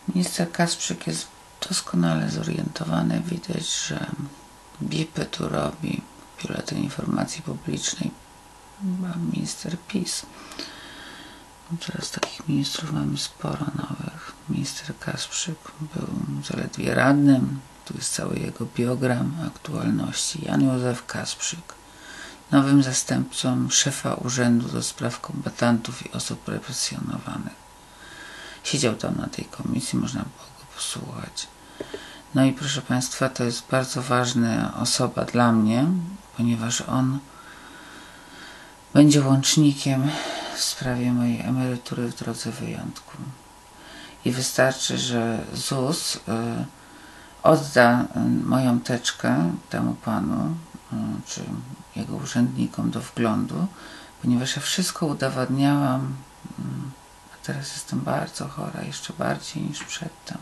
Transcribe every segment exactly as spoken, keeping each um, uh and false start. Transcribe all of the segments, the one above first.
Minister Kasprzyk jest doskonale zorientowany. Widać, że B I P tu robi, Biuletyn Informacji Publicznej, chyba minister PiS. Teraz takich ministrów mamy sporo nowych. Minister Kasprzyk był zaledwie radnym. Tu jest cały jego biogram aktualności. Jan Józef Kasprzyk, nowym zastępcą szefa Urzędu do Spraw Kombatantów i Osób Represjonowanych. Siedział tam na tej komisji, można było go posłuchać. No i proszę Państwa, to jest bardzo ważna osoba dla mnie, ponieważ on będzie łącznikiem w sprawie mojej emerytury w drodze wyjątku. I wystarczy, że Z U S y, odda moją teczkę temu panu, y, czy jego urzędnikom do wglądu, ponieważ ja wszystko udowadniałam, y, a teraz jestem bardzo chora, jeszcze bardziej niż przedtem.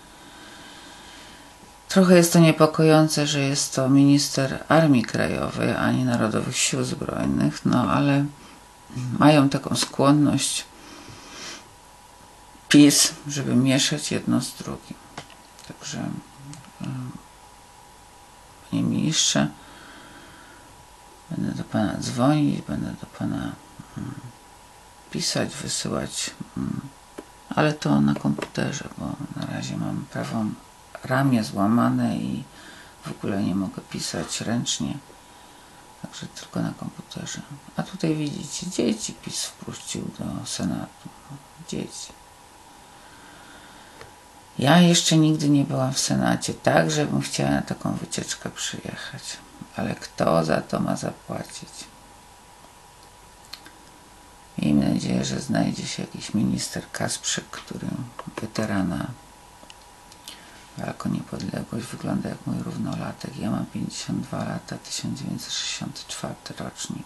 Trochę jest to niepokojące, że jest to minister Armii Krajowej, a nie Narodowych Sił Zbrojnych, no ale mają taką skłonność PiS, żeby mieszać jedno z drugim. Także, panie ministrze, będę do pana dzwonić, będę do pana pisać, wysyłać, ale to na komputerze, bo na razie mam prawą ramię złamane i w ogóle nie mogę pisać ręcznie, także tylko na komputerze. A tutaj widzicie, dzieci PiS wpuścił do Senatu. Dzieci. Ja jeszcze nigdy nie byłam w Senacie tak, żebym chciała na taką wycieczkę przyjechać. Ale kto za to ma zapłacić? Miejmy nadzieję, że znajdzie się jakiś minister Kasprzyk, który weterana walk o niepodległość wygląda jak mój równolatek. Ja mam pięćdziesiąt dwa lata, tysiąc dziewięćset sześćdziesiąty czwarty rocznik.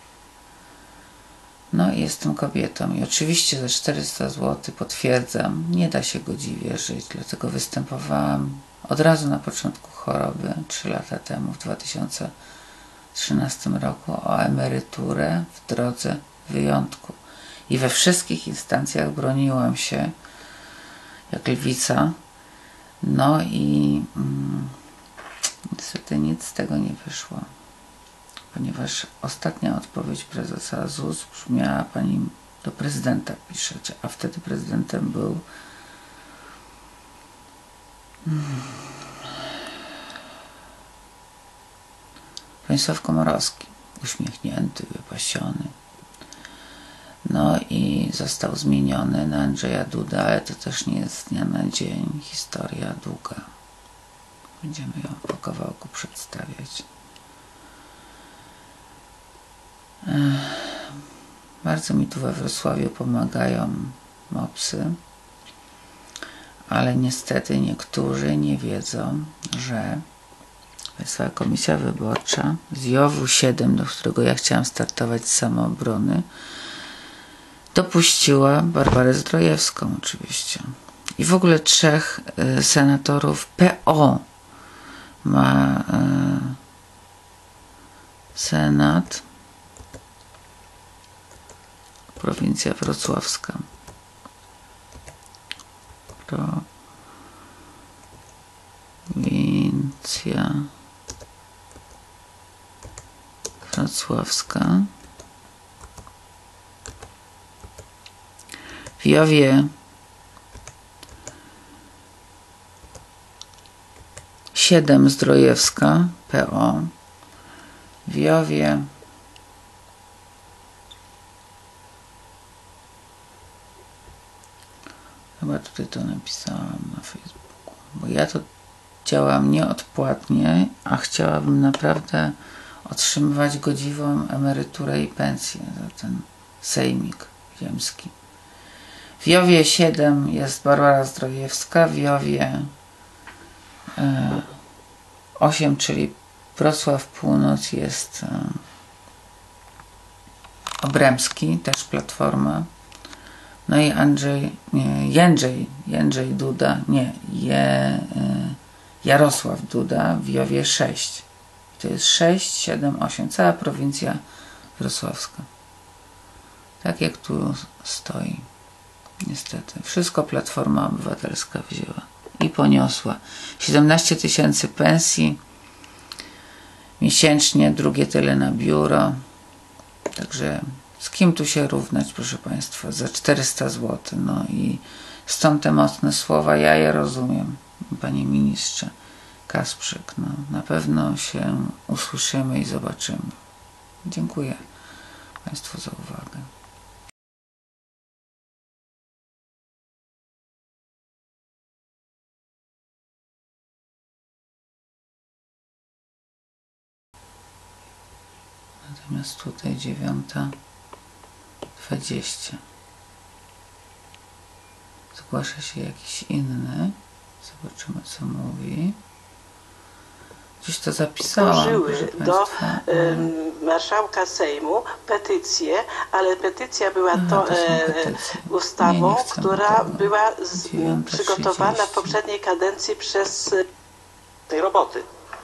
No i jestem kobietą i oczywiście za czterysta złotych potwierdzam, nie da się godziwie żyć, dlatego występowałam od razu na początku choroby, trzy lata temu, w dwa tysiące trzynastym roku, o emeryturę w drodze wyjątku. I we wszystkich instancjach broniłam się jak lwica. No i mm, niestety nic z tego nie wyszło, ponieważ ostatnia odpowiedź prezesa Z U S brzmiała: pani do prezydenta piszecie, a wtedy prezydentem był hmm, Bronisław Komorowski, uśmiechnięty, wypasiony. No i został zmieniony na Andrzeja Dudę, ale to też nie jest z dnia na dzień, historia długa. Będziemy ją po kawałku przedstawiać. Ech, bardzo mi tu we Wrocławiu pomagają mopsy, ale niestety niektórzy nie wiedzą, że Państwowa Komisja Wyborcza z Jowu siedem, do którego ja chciałam startować z Samoobrony, dopuściła Barbarę Zdrojewską oczywiście. I w ogóle trzech y, senatorów P O ma y, Senat, prowincja wrocławska. Prowincja wrocławska. W Jowie siedem Zdrojewska, P O. W Jowie chyba tutaj to napisałam na Facebooku, bo ja to działam nieodpłatnie, a chciałabym naprawdę otrzymywać godziwą emeryturę i pensję za ten sejmik ziemski. W Jowie siedem jest Barbara Zdrojewska, w Jowie e, osiem, czyli Wrocław Północ, jest e, Obremski, też Platforma. No i Andrzej, nie, Jędrzej, Jędrzej Duda, nie, Je, e, Jarosław Duda, w Jowie sześć. To jest sześć, siedem, osiem, cała prowincja wrocławska. Tak jak tu stoi. Niestety. Wszystko Platforma Obywatelska wzięła i poniosła. siedemnaście tysięcy pensji miesięcznie, drugie tyle na biuro. Także z kim tu się równać, proszę Państwa, za czterysta złotych. No i stąd te mocne słowa, ja je rozumiem, Panie Ministrze Kasprzyk. No, na pewno się usłyszymy i zobaczymy. Dziękuję Państwu za uwagę. Natomiast tutaj dziewiąta dwadzieścia. Zgłasza się jakiś inny. Zobaczymy, co mówi. Gdzieś to zapisałam. Złożyły do y, marszałka Sejmu petycję, ale petycja była Aha, to, to e, ustawą, nie, nie która tego. była z, przygotowana w poprzedniej kadencji przez tej roboty.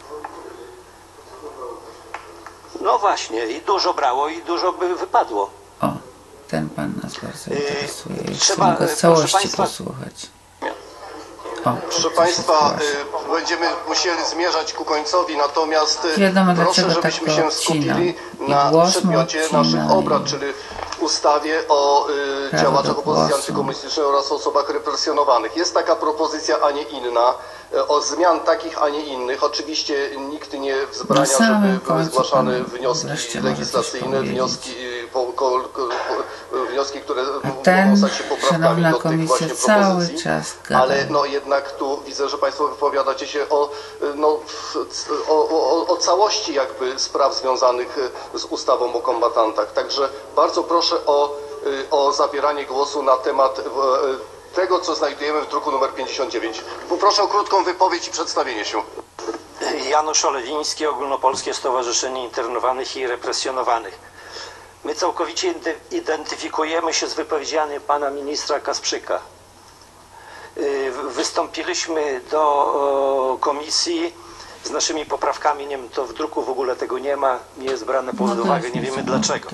No właśnie, i dużo brało, i dużo by wypadło. O, ten pan nas bardzo interesuje. Yy, trzeba go z całości państwa, posłuchać. O, proszę Państwa, y, będziemy musieli zmierzać ku końcowi, natomiast Wiadomo, proszę, żebyśmy tak się skupili na przedmiocie naszych obrad, czyli ustawie o y, działaczach opozycji antykomunistycznej oraz osobach represjonowanych. Jest taka propozycja, a nie inna, y, o zmian takich, a nie innych. Oczywiście nikt nie wzbrania, żeby były zgłaszane wnioski legislacyjne, wnioski, y, po, ko, ko, wnioski, które mogą stać się poprawkami do tych właśnie propozycji. Ale no jednak tu widzę, że Państwo wypowiadacie się o, no, o, o, o całości jakby spraw związanych z ustawą o kombatantach. Także bardzo proszę o, o zabieranie głosu na temat tego, co znajdujemy w druku numer pięćdziesiąt dziewięć. Poproszę o krótką wypowiedź i przedstawienie się. Janusz Olewiński, Ogólnopolskie Stowarzyszenie Internowanych i Represjonowanych. My całkowicie identyfikujemy się z wypowiedziami pana ministra Kasprzyka. Wystąpiliśmy do komisji z naszymi poprawkami, nie wiem, to w druku w ogóle tego nie ma, nie jest brane pod uwagę, nie wiemy dlaczego.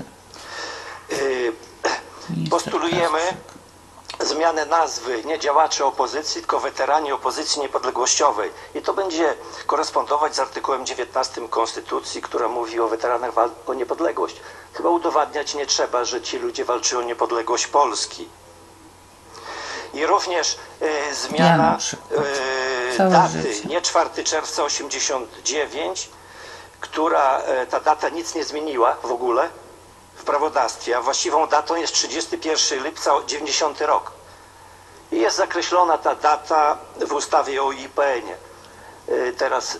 Postulujemy zmianę nazwy nie działacze opozycji, tylko weterani opozycji niepodległościowej. I to będzie korespondować z artykułem dziewiętnastym Konstytucji, która mówi o weteranach walk o niepodległość. Chyba udowadniać nie trzeba, że ci ludzie walczyli o niepodległość Polski. I również e, zmiana e, daty, nie czwartego czerwca osiemdziesiątego dziewiątego, która e, ta data nic nie zmieniła w ogóle w prawodawstwie, a właściwą datą jest trzydziestego pierwszego lipca dziewięćdziesiąty rok. I jest zakreślona ta data w ustawie o I P N-ie. E, teraz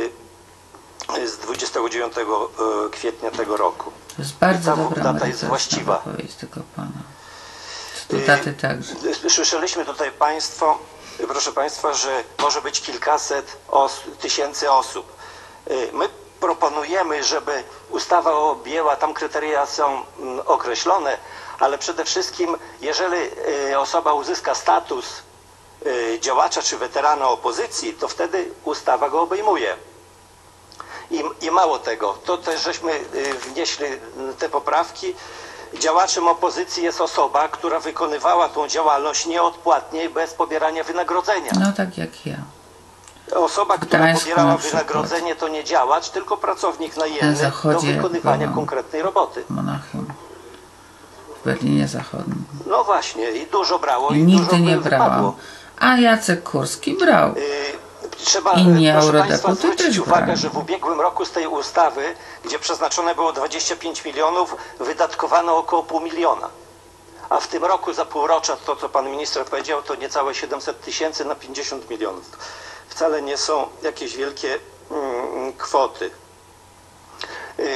e, z dwudziestego dziewiątego kwietnia tego roku. To jest bardzo ta dobra data jest właściwa. Tego pana. Daty także. Słyszeliśmy tutaj Państwo, proszę Państwa, że może być kilkaset os tysięcy osób. My proponujemy, żeby ustawa objęła, tam kryteria są określone, ale przede wszystkim, jeżeli osoba uzyska status działacza czy weterana opozycji, to wtedy ustawa go obejmuje. I, i mało tego, to też żeśmy wnieśli te poprawki. Działaczem opozycji jest osoba, która wykonywała tą działalność nieodpłatnie, bez pobierania wynagrodzenia. No tak jak ja. Osoba, która pobierała wynagrodzenie, to nie działacz, tylko pracownik najemny do wykonywania konkretnej roboty. Monachium. W Berlinie Zachodnim. No właśnie, i dużo brało. I, i nigdy dużo nie brałam. A Jacek Kurski brał. Trzeba, proszę Państwa, zwrócić uwagę, że w ubiegłym roku z tej ustawy, gdzie przeznaczone było dwadzieścia pięć milionów, wydatkowano około pół miliona. A w tym roku za półrocza, to co pan minister powiedział, to niecałe siedemset tysięcy na pięćdziesiąt milionów. Wcale nie są jakieś wielkie mm, kwoty. Yy,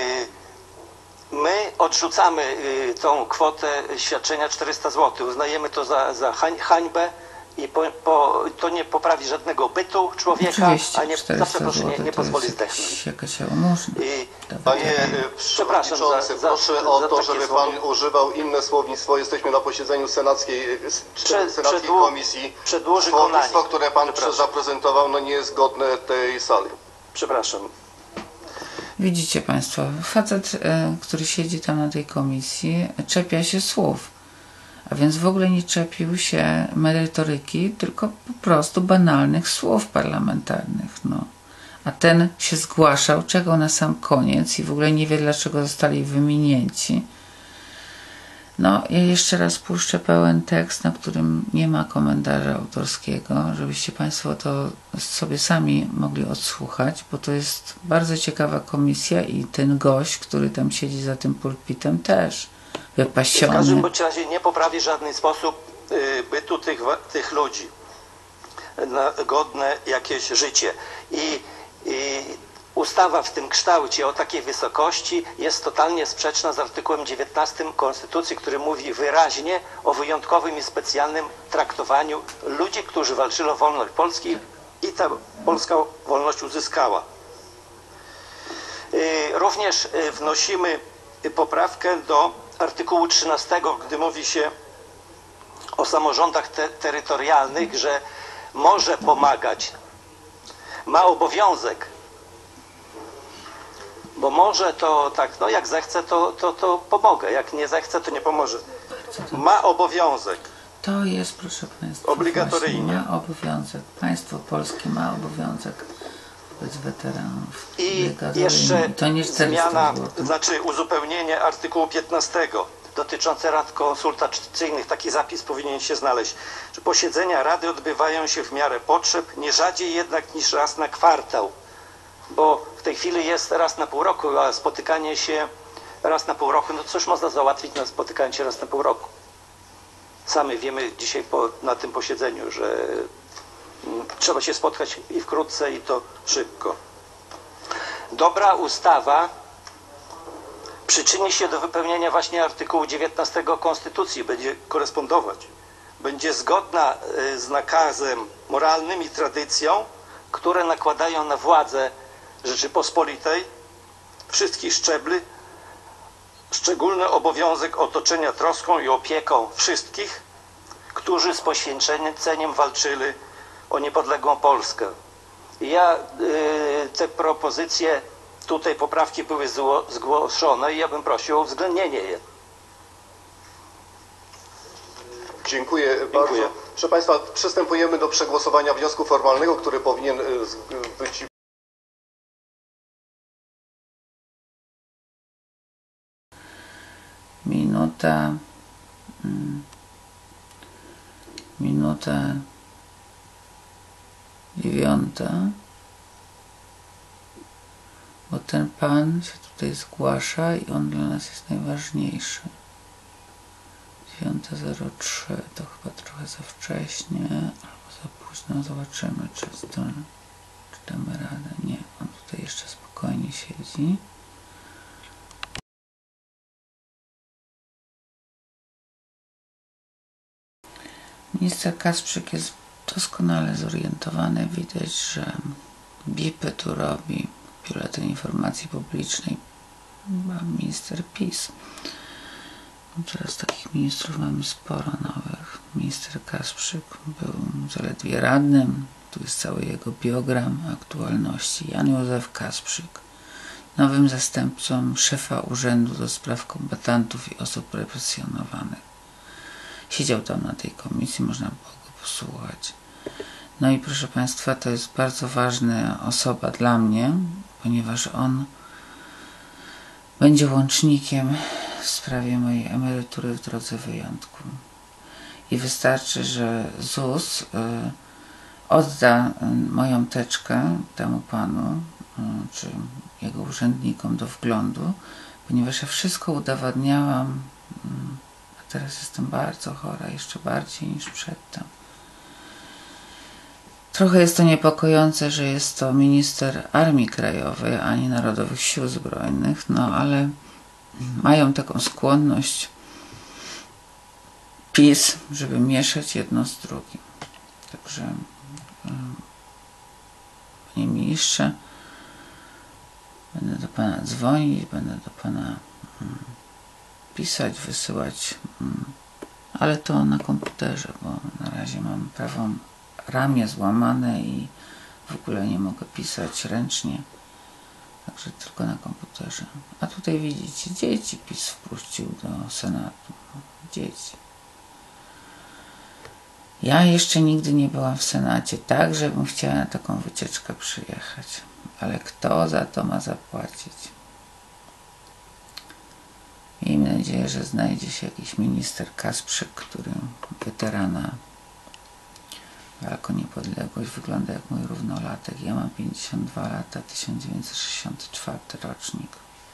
my odrzucamy yy, tą kwotę świadczenia czterysta złotych. Uznajemy to za, za hań, hańbę. I po, po, to nie poprawi żadnego bytu człowieka, a nie, zawsze proszę nie, nie pozwoli zdechnąć. Jakaś jałmużna. Panie Przewodniczący, proszę o to, żeby Pan używał inne słownictwo. Jesteśmy na posiedzeniu senackiej, Przed, senackiej przedłu, komisji. Słownictwo, które Pan zaprezentował, no nie jest godne tej sali. Przepraszam. Widzicie Państwo, facet, który siedzi tam na tej komisji, czepia się słów. A więc w ogóle nie czepił się merytoryki, tylko po prostu banalnych słów parlamentarnych. No. A ten się zgłaszał, czekał na sam koniec i w ogóle nie wie, dlaczego zostali wymienięci. No, ja jeszcze raz puszczę pełen tekst, na którym nie ma komentarza autorskiego, żebyście Państwo to sobie sami mogli odsłuchać, bo to jest bardzo ciekawa komisja i ten gość, który tam siedzi za tym pulpitem, też wypasiony. W każdym bądź razie nie poprawi w żaden sposób bytu tych, tych ludzi na godne jakieś życie. I, i ustawa w tym kształcie o takiej wysokości jest totalnie sprzeczna z artykułem dziewiętnastym Konstytucji, który mówi wyraźnie o wyjątkowym i specjalnym traktowaniu ludzi, którzy walczyli o wolność Polski i ta polska wolność uzyskała. Również wnosimy poprawkę do artykułu trzynastego, gdy mówi się o samorządach te terytorialnych, że może pomagać, ma obowiązek. Bo może to tak, no jak zechce, to, to, to pomogę, jak nie zechce, to nie pomoże. Ma obowiązek. To jest, proszę Państwa, obligatoryjnie. Ma obowiązek. Państwo polskie ma obowiązek wobec weteranów. I jeszcze to nie zmiana, znaczy uzupełnienie artykułu piętnastego dotyczące rad konsultacyjnych. Taki zapis powinien się znaleźć, że posiedzenia rady odbywają się w miarę potrzeb, nie rzadziej jednak niż raz na kwartał. Bo w tej chwili jest raz na pół roku, a spotykanie się raz na pół roku, no cóż można załatwić na spotykanie się raz na pół roku. Sami wiemy dzisiaj po, na tym posiedzeniu, że m, trzeba się spotkać i wkrótce, i to szybko. Dobra ustawa przyczyni się do wypełnienia właśnie artykułu dziewiętnastego Konstytucji, będzie korespondować. Będzie zgodna y, z nakazem moralnym i tradycją, które nakładają na władzę Rzeczypospolitej wszystkich szczebli szczególny obowiązek otoczenia troską i opieką wszystkich, którzy z poświęceniem walczyli o niepodległą Polskę. I ja y, te propozycje, tutaj poprawki były zgłoszone i ja bym prosił o uwzględnienie je. Dziękuję, Dziękuję bardzo. Proszę Państwa, przystępujemy do przegłosowania wniosku formalnego, który powinien być Minuta, minuta dziewiąta, bo ten pan się tutaj zgłasza i on dla nas jest najważniejszy. dziewiąta zero trzy to chyba trochę za wcześnie albo za późno. Zobaczymy, czy, to, czy damy radę. Nie, on tutaj jeszcze spokojnie siedzi. Minister Kasprzyk jest doskonale zorientowany. Widać, że bipy tu robi, Biuletyn Informacji Publicznej, minister PiS. Teraz takich ministrów mamy sporo nowych. Minister Kasprzyk był zaledwie radnym. Tu jest cały jego biogram aktualności. Jan Józef Kasprzyk, nowym zastępcą szefa Urzędu do Spraw Kombatantów i Osób Represjonowanych. Siedział tam na tej komisji, można było go posłuchać. No i proszę Państwa, to jest bardzo ważna osoba dla mnie, ponieważ on będzie łącznikiem w sprawie mojej emerytury w drodze wyjątku. I wystarczy, że Z U S y, odda y, moją teczkę temu panu, y, czy jego urzędnikom do wglądu, ponieważ ja wszystko udowadniałam, y, a teraz jestem bardzo chora, jeszcze bardziej niż przedtem. Trochę jest to niepokojące, że jest to minister Armii Krajowej, a nie Narodowych Sił Zbrojnych, no ale mają taką skłonność PiS, żeby mieszać jedno z drugim. Także, panie ministrze, będę do pana dzwonić, będę do pana pisać, wysyłać, ale to na komputerze, bo na razie mam prawą ramię złamane i w ogóle nie mogę pisać ręcznie, także tylko na komputerze. A tutaj widzicie, dzieci PiS wpuścił do Senatu. Dzieci. Ja jeszcze nigdy nie byłam w Senacie, tak żebym chciała na taką wycieczkę przyjechać. Ale kto za to ma zapłacić? Miejmy nadzieję, że znajdzie się jakiś minister Kasprzyk, który weterana walk o niepodległość, wygląda jak mój równolatek. Ja mam pięćdziesiąt dwa lata, tysiąc dziewięćset sześćdziesiąty czwarty rocznik.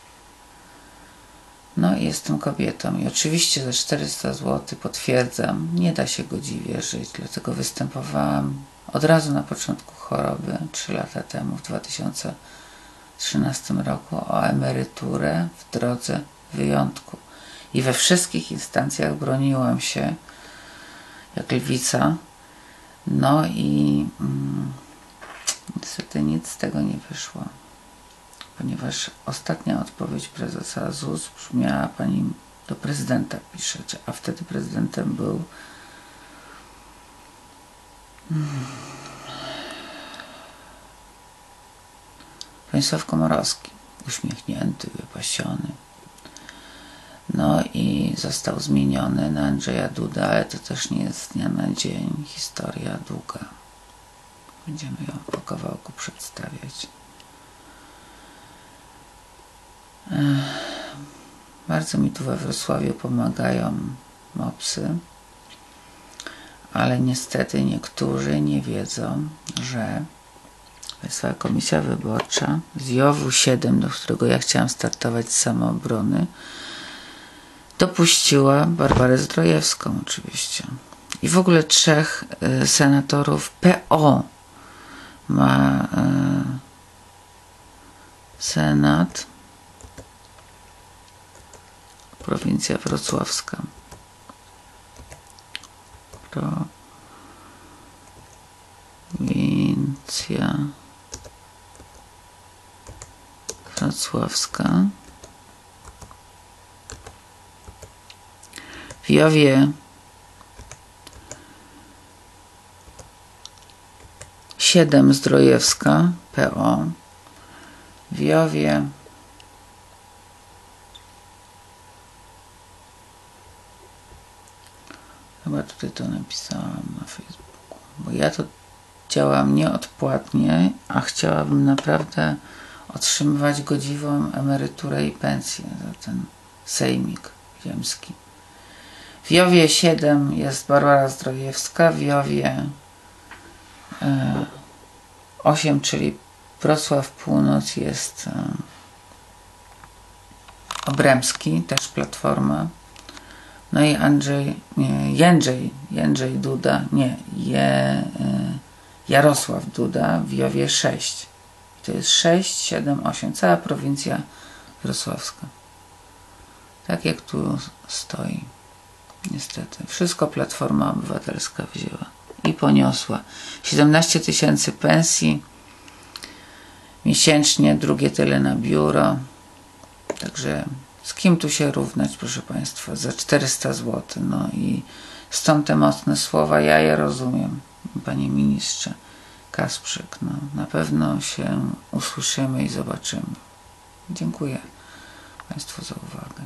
No i jestem kobietą i oczywiście za czterysta złotych potwierdzam, nie da się godziwie żyć, dlatego występowałam od razu na początku choroby, trzy lata temu, w dwa tysiące trzynastym roku, o emeryturę w drodze wyjątku. I we wszystkich instancjach broniłam się jak lwica. No i mm, niestety nic z tego nie wyszło. Ponieważ ostatnia odpowiedź prezesa Z U S brzmiała: pani do prezydenta piszecie, a wtedy prezydentem był hmm. Bronisław Komorowski, uśmiechnięty, wypasiony. No i został zmieniony na Andrzeja Dudę, ale to też nie jest z dnia na dzień, historia długa. Będziemy ją po kawałku przedstawiać. Bardzo mi tu we Wrocławiu pomagają mopsy, ale niestety niektórzy nie wiedzą, że Państwowa Komisja Wyborcza z Jowu siedem, do którego ja chciałam startować z Samoobrony, dopuściła Barbarę Zdrojewską oczywiście. I w ogóle trzech y, senatorów P O ma y, Senat. Prowincja wrocławska. Prowincja wrocławska. W Jowie siedem Zdrojewska, P O. W Jowie chyba tutaj to napisałam na Facebooku, bo ja to działam nieodpłatnie, a chciałabym naprawdę otrzymywać godziwą emeryturę i pensję za ten sejmik ziemski. W Jowie siedem jest Barbara Zdrojewska, w Jowie e, osiem, czyli Wrocław Północ, jest e, Obremski, też Platforma. No i Andrzej, nie, Jędrzej, Jędrzej Duda, nie, Je, Jarosław Duda w Jowie sześć. To jest sześć, siedem, osiem, cała prowincja wrocławska. Tak jak tu stoi. Niestety. Wszystko Platforma Obywatelska wzięła i poniosła. siedemnaście tysięcy pensji miesięcznie, drugie tyle na biuro. Także z kim tu się równać, proszę Państwa, za czterysta złotych. No i stąd te mocne słowa, ja je rozumiem, panie ministrze Kasprzyk. No, na pewno się usłyszymy i zobaczymy. Dziękuję Państwu za uwagę.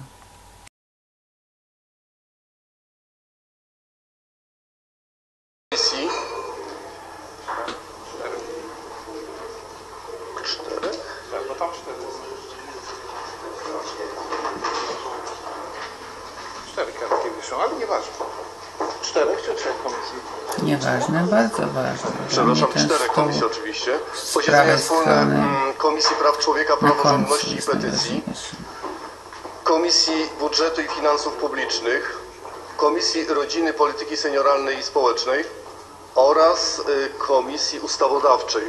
Ale nieważne. Czterech czy trzech komisji? Nieważne, bardzo ważne. Przepraszam, czterech komisji oczywiście. Posiedzenia wspólne Komisji Praw Człowieka, Praworządności i Petycji, Komisji Budżetu i Finansów Publicznych, Komisji Rodziny, Polityki Senioralnej i Społecznej oraz Komisji Ustawodawczej.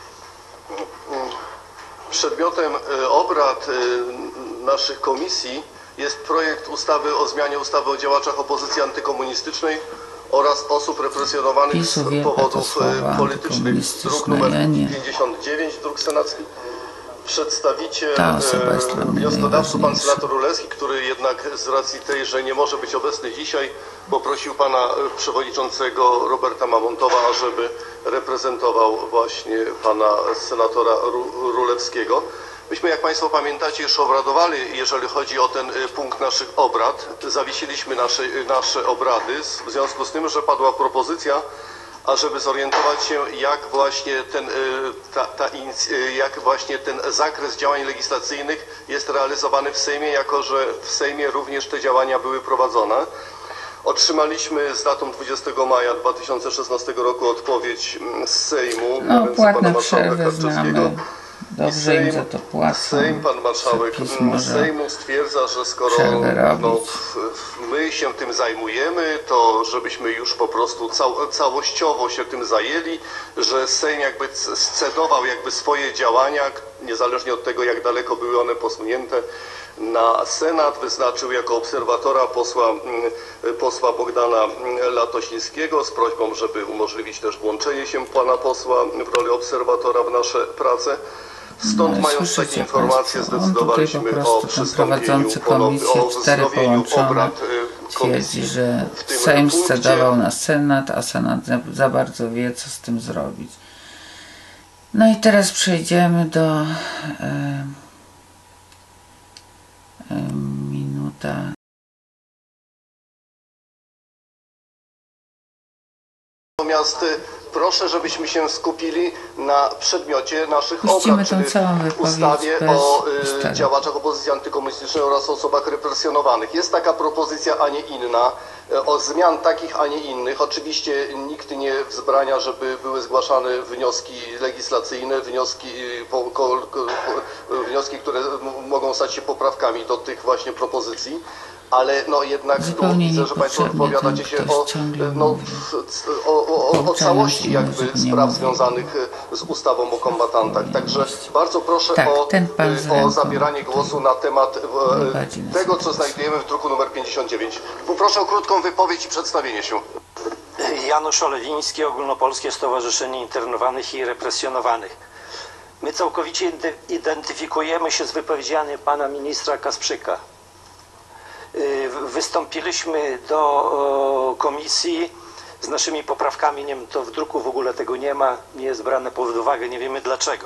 Przedmiotem obrad naszych komisji jest projekt ustawy o zmianie ustawy o działaczach opozycji antykomunistycznej oraz osób represjonowanych z powodów politycznych, druk numer pięćdziesiąt dziewięć, druk senacki. Przedstawiciel wnioskodawców, pan senator Rulewski, który jednak z racji tej, że nie może być obecny dzisiaj, poprosił pana przewodniczącego Roberta Mamontowa, ażeby reprezentował właśnie pana senatora Rulewskiego. Myśmy, jak Państwo pamiętacie, już obradowali, jeżeli chodzi o ten punkt naszych obrad. Zawiesiliśmy nasze, nasze obrady w związku z tym, że padła propozycja, ażeby zorientować się, jak właśnie ten, ta, ta, jak właśnie ten zakres działań legislacyjnych jest realizowany w Sejmie, jako że w Sejmie również te działania były prowadzone. Otrzymaliśmy z datą dwudziestego maja dwa tysiące szesnastego roku odpowiedź z Sejmu. No, płatne przerwy znamy. Dobrze Sejm, im za to płacą. Sejm, pan marszałek Sejmu stwierdza, że skoro no, my się tym zajmujemy, to żebyśmy już po prostu cał, całościowo się tym zajęli, że Sejm jakby scedował jakby swoje działania, niezależnie od tego, jak daleko były one posunięte, na Senat, wyznaczył jako obserwatora posła, posła Bogdana Latosińskiego z prośbą, żeby umożliwić też włączenie się pana posła w roli obserwatora w nasze prace. Stąd, no, mając takie informacje, zdecydowaliśmy o przystąpieniu, o wznowieniu obrad komisji. Twierdzi, że Sejm scedował na Senat, a Senat za bardzo wie, co z tym zrobić. No i teraz przejdziemy do e, e, minuta. Natomiast proszę, żebyśmy się skupili na przedmiocie naszych Puścimy obrad, czyli ustawie o y, działaczach opozycji antykomunistycznej oraz osobach represjonowanych. Jest taka propozycja, a nie inna, o zmian takich, a nie innych. Oczywiście nikt nie wzbrania, żeby były zgłaszane wnioski legislacyjne, wnioski, po, ko, ko, wnioski, które mogą stać się poprawkami do tych właśnie propozycji. Ale no jednak tu widzę, że Państwo odpowiadacie się o, no, o, o, o całości jakby spraw związanych z ustawą o kombatantach. Także bardzo proszę tak, o, o zabieranie ręką, głosu na temat tego, co znajdujemy w druku numer pięćdziesiąt dziewięć. Poproszę o krótką wypowiedź i przedstawienie się. Janusz Olewiński, Ogólnopolskie Stowarzyszenie Internowanych i Represjonowanych. My całkowicie identyfikujemy się z wypowiedziami pana ministra Kasprzyka. Wystąpiliśmy do komisji z naszymi poprawkami, nie wiem, to w druku w ogóle tego nie ma, nie jest brane pod uwagę, nie wiemy dlaczego.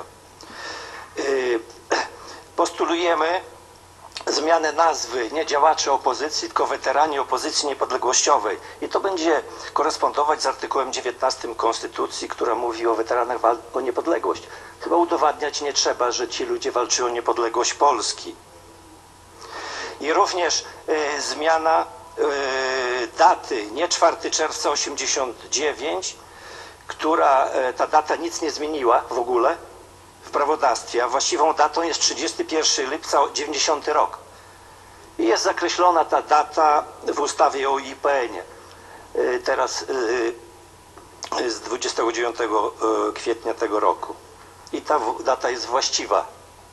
Postulujemy zmianę nazwy nie działacze opozycji, tylko weterani opozycji niepodległościowej. I to będzie korespondować z artykułem dziewiętnastym Konstytucji, która mówi o weteranach o niepodległość. Chyba udowadniać nie trzeba, że ci ludzie walczyli o niepodległość Polski. I również y, zmiana y, daty, nie czwartego czerwca osiemdziesiątego dziewiątego, która y, ta data nic nie zmieniła w ogóle w prawodawstwie, a właściwą datą jest trzydziestego pierwszego lipca dziewięćdziesiąty rok. I jest zakreślona ta data w ustawie o I P N-ie. Y, teraz y, z dwudziestego dziewiątego kwietnia tego roku. I ta data jest właściwa.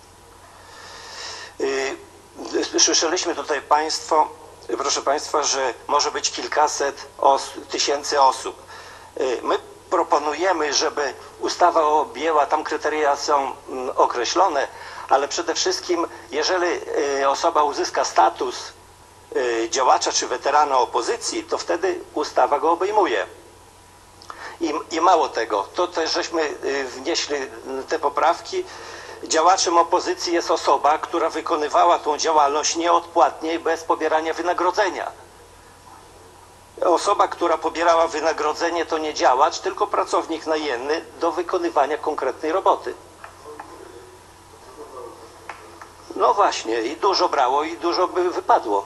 Y, Słyszeliśmy tutaj Państwo, proszę Państwa, że może być kilkaset os tysięcy osób. My proponujemy, żeby ustawa objęła, tam kryteria są określone, ale przede wszystkim, jeżeli osoba uzyska status działacza czy weterana opozycji, to wtedy ustawa go obejmuje. I, i mało tego, to też żeśmy wnieśli te poprawki. Działaczem opozycji jest osoba, która wykonywała tą działalność nieodpłatnie i bez pobierania wynagrodzenia. Osoba, która pobierała wynagrodzenie, to nie działacz, tylko pracownik najemny do wykonywania konkretnej roboty. No właśnie, i dużo brało, i dużo by wypadło.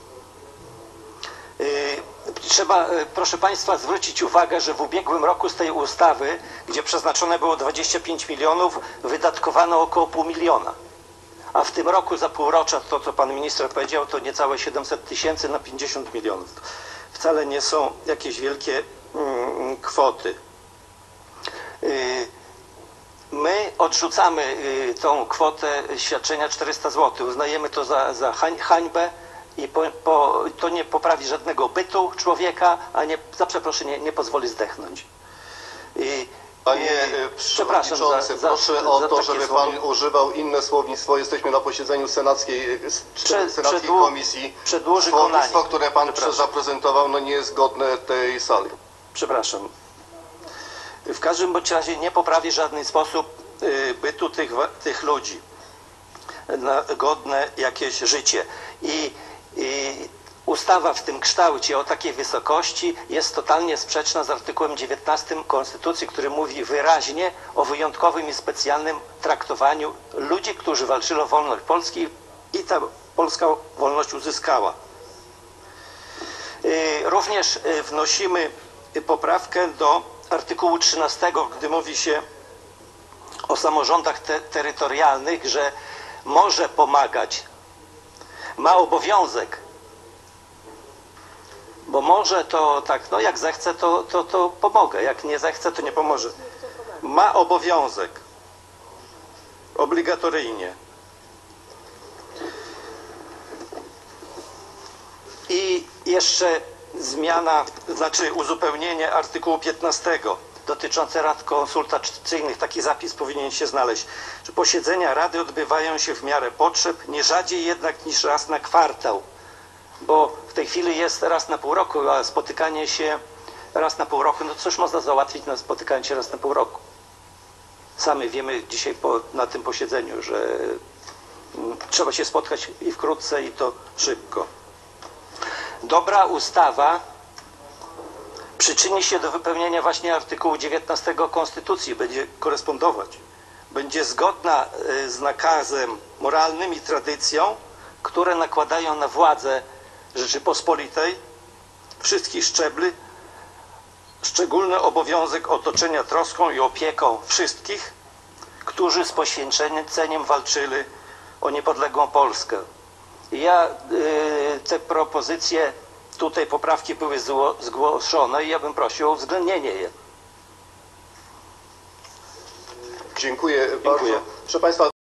Trzeba, proszę Państwa, zwrócić uwagę, że w ubiegłym roku z tej ustawy, gdzie przeznaczone było dwadzieścia pięć milionów, wydatkowano około pół miliona. A w tym roku za półrocza, to co Pan Minister powiedział, to niecałe siedemset tysięcy na pięćdziesiąt milionów. Wcale nie są jakieś wielkie mm, kwoty. Yy, my odrzucamy yy, tą kwotę świadczenia czterysta złotych. Uznajemy to za, za hań, hańbę. I po, po, to nie poprawi żadnego bytu człowieka, a nie, za przeproszenie, nie pozwoli zdechnąć. I, Panie Przewodniczący, za, za, proszę o to, żeby Pan słowo. używał inne słownictwo. Jesteśmy na posiedzeniu senackiej, Prze, senackiej przedłu, komisji. Przedłuży Słownictwo, konanie. które Pan zaprezentował, no nie jest godne tej sali. Przepraszam. W każdym bądź razie nie poprawi w żaden sposób bytu tych, tych ludzi. na godne jakieś życie. I, i ustawa w tym kształcie o takiej wysokości jest totalnie sprzeczna z artykułem dziewiętnastym Konstytucji, który mówi wyraźnie o wyjątkowym i specjalnym traktowaniu ludzi, którzy walczyli o wolność Polski i ta polska wolność uzyskała. Również wnosimy poprawkę do artykułu trzynastego, gdy mówi się o samorządach te terytorialnych, że może pomagać, ma obowiązek, bo może to tak, no jak zechce, to, to, to pomogę, jak nie zechce, to nie pomoże. Ma obowiązek, obligatoryjnie. I jeszcze zmiana, znaczy uzupełnienie artykułu piętnastego dotyczące rad konsultacyjnych. Taki zapis powinien się znaleźć, że posiedzenia rady odbywają się w miarę potrzeb, nie rzadziej jednak niż raz na kwartał, bo w tej chwili jest raz na pół roku, a spotykanie się raz na pół roku, no cóż można załatwić na spotykanie się raz na pół roku. Sami wiemy dzisiaj po, na tym posiedzeniu, że mm, trzeba się spotkać i wkrótce, i to szybko. Dobra ustawa przyczyni się do wypełnienia właśnie artykułu dziewiętnastego Konstytucji, będzie korespondować, będzie zgodna z nakazem moralnym i tradycją, które nakładają na władzę Rzeczypospolitej wszystkich szczebli szczególny obowiązek otoczenia troską i opieką wszystkich, którzy z poświęceniem walczyli o niepodległą Polskę. Ja y, te propozycje, tutaj poprawki były zgłoszone i ja bym prosił o uwzględnienie je. Dziękuję, Dziękuję. bardzo. Proszę Państwa,